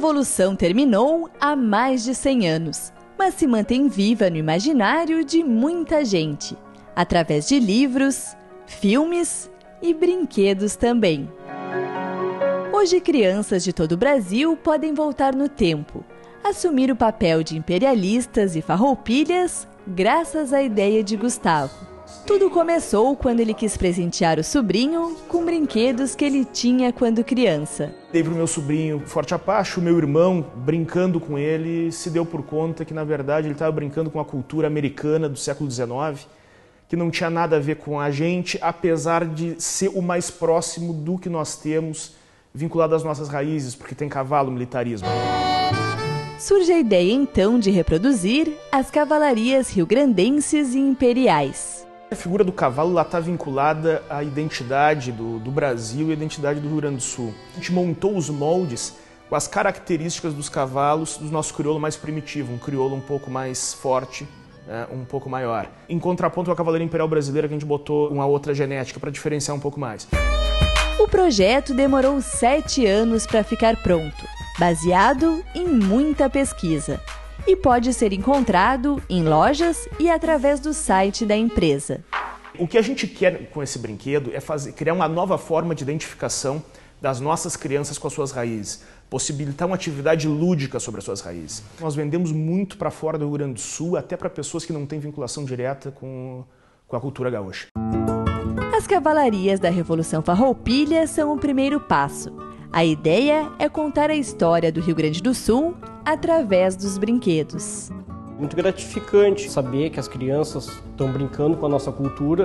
revolução terminou há mais de 100 anos, mas se mantém viva no imaginário de muita gente, através de livros, filmes e brinquedos também. Hoje, crianças de todo o Brasil podem voltar no tempo, assumir o papel de imperialistas e farroupilhas graças à ideia de Gustavo. Tudo começou quando ele quis presentear o sobrinho com brinquedos que ele tinha quando criança. Dei para o meu sobrinho Forte Apache, o meu irmão, brincando com ele, se deu por conta que, na verdade, ele estava brincando com a cultura americana do século XIX, que não tinha nada a ver com a gente, apesar de ser o mais próximo do que nós temos, vinculado às nossas raízes, porque tem cavalo, militarismo. Surge a ideia, então, de reproduzir as cavalarias riograndenses e imperiais. A figura do cavalo está vinculada à identidade do Brasil e à identidade do Rio Grande do Sul. A gente montou os moldes com as características dos cavalos do nosso crioulo mais primitivo, um crioulo um pouco mais forte, um pouco maior. Em contraponto à cavalaria imperial brasileira, que a gente botou uma outra genética para diferenciar um pouco mais. O projeto demorou 7 anos para ficar pronto, baseado em muita pesquisa. E pode ser encontrado em lojas e através do site da empresa. O que a gente quer com esse brinquedo é criar uma nova forma de identificação das nossas crianças com as suas raízes, possibilitar uma atividade lúdica sobre as suas raízes. Nós vendemos muito para fora do Rio Grande do Sul, até para pessoas que não têm vinculação direta com a cultura gaúcha. As cavalarias da Revolução Farroupilha são o primeiro passo. A ideia é contar a história do Rio Grande do Sul através dos brinquedos. Muito gratificante saber que as crianças estão brincando com a nossa cultura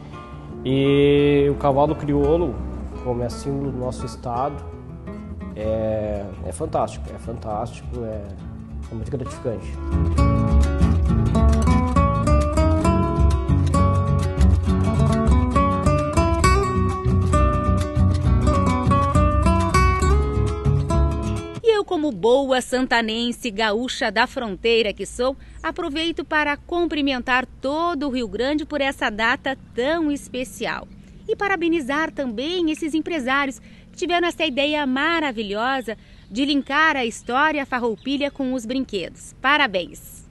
e o cavalo crioulo, como é símbolo do nosso estado, é fantástico, é muito gratificante. Como boa santanense gaúcha da fronteira que sou, aproveito para cumprimentar todo o Rio Grande por essa data tão especial. E parabenizar também esses empresários que tiveram essa ideia maravilhosa de linkar a história farroupilha com os brinquedos. Parabéns!